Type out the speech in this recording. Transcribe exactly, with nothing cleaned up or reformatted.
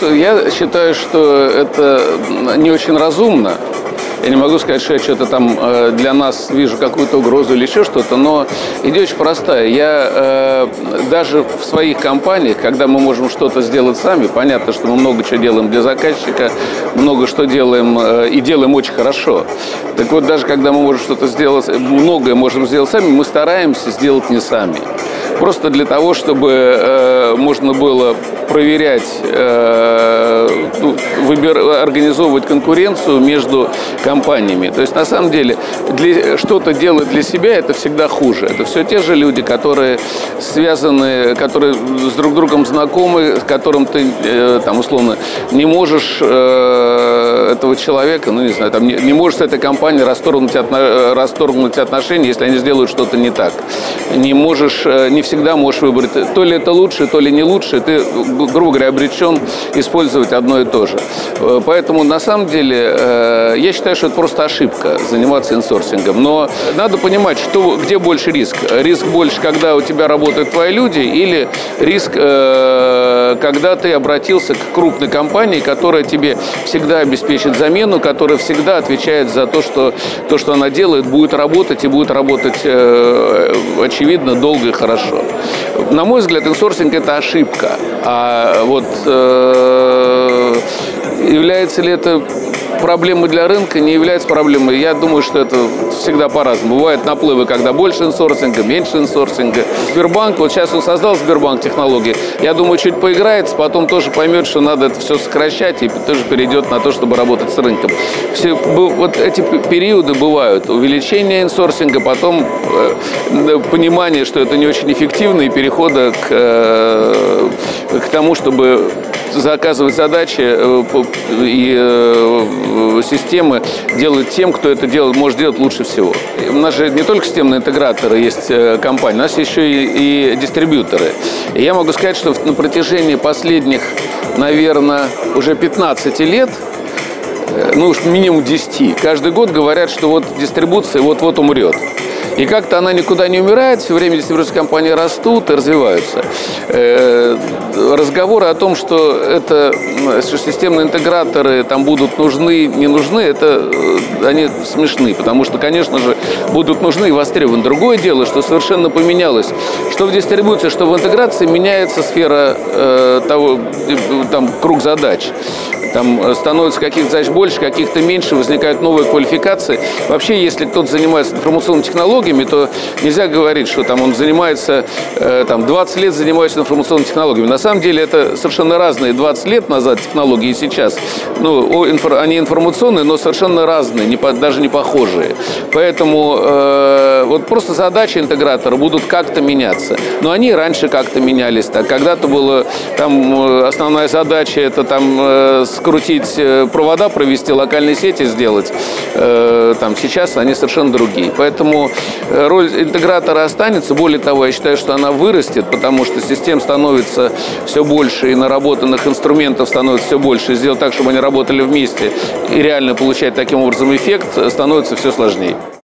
что я считаю, что это не очень разумно. Я не могу сказать, что я что-то там для нас вижу какую-то угрозу или еще что-то, но идея очень простая. Я э, даже в своих компаниях, когда мы можем что-то сделать сами, понятно, что мы много чего делаем для заказчика, много что делаем э, и делаем очень хорошо. Так вот, даже когда мы можем что-то сделать, многое можем сделать сами, мы стараемся сделать не сами. Просто для того, чтобы э, можно было проверять, э, выбир, организовывать конкуренцию между компаниями. То есть, на самом деле, что-то делать для себя – это всегда хуже. Это все те же люди, которые связаны, которые с друг другом знакомы, с которым ты, э, там, условно, не можешь э, этого человека, ну, не знаю, там, не, не можешь с этой компанией расторгнуть, отно, расторгнуть отношения, если они сделают что-то не так. Не можешь, не всегда можешь выбрать, то ли это лучше, то ли не лучше, ты, грубо говоря, обречен использовать одно и то же. Поэтому, на самом деле, я считаю, что это просто ошибка заниматься инсорсингом. Но надо понимать, что, где больше риск. Риск больше, когда у тебя работают твои люди, или риск, когда ты обратился к крупной компании, которая тебе всегда обеспечит замену, которая всегда отвечает за то, что то, что она делает, будет работать и будет работать, очевидно, долго и хорошо. На мой взгляд, инсорсинг – это ошибка. А вот э, является ли это проблемой для рынка, не является проблемой. Я думаю, что это всегда по-разному. Бывают наплывы, когда больше инсорсинга, меньше инсорсинга. Сбербанк, вот сейчас он создал Сбербанк технологии. Я думаю, чуть поиграется, потом тоже поймет, что надо это все сокращать и тоже перейдет на то, чтобы работать с рынком. Все, вот эти периоды бывают. Увеличение инсорсинга, потом э, понимание, что это не очень эффективно, и перехода к, э, к тому, чтобы заказывать задачи э, и э, системы делать тем, кто это делает, может делать лучше всего. У нас же не только системные интеграторы есть компании, у нас еще и, и дистрибьюторы. И я могу сказать, что на протяжении последних, наверное, уже пятнадцати лет, ну уж минимум десяти, каждый год говорят, что вот дистрибуция вот-вот умрет. И как-то она никуда не умирает, все время дистрибьюторские компании растут и развиваются. Разговоры о том, что это что системные интеграторы там будут нужны, не нужны, это они смешны, потому что, конечно же, будут нужны и востребованы. Другое дело, что совершенно поменялось, что в дистрибуции, что в интеграции меняется сфера э, того, там, круг задач. Там становится каких-то задач больше, каких-то меньше, возникают новые квалификации. Вообще, если кто-то занимается информационными технологиями, то нельзя говорить, что там он занимается, э, там, двадцать лет занимается информационными технологиями. На самом деле это совершенно разные двадцать лет назад технологии и сейчас. Ну, они информационные, но совершенно разные, не по, даже не похожие. Поэтому э, вот просто задачи интегратора будут как-то меняться. Но они раньше как-то менялись. Так, когда-то была там основная задача, это там э, скрутить провода, провести локальные сети, сделать. Э, там, сейчас они совершенно другие. Поэтому роль интегратора останется. Более того, я считаю, что она вырастет, потому что систем становится все больше, и наработанных инструментов становится все больше. И сделать так, чтобы они работали вместе и реально получать таким образом эффект, становится все сложнее.